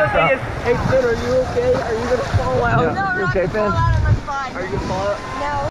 thing is, hey Finn, are you okay? Are you gonna fall out? Yeah. No, I'm You not okay, gonna fall Finn? out, I'm fine. Are you gonna fall out? No.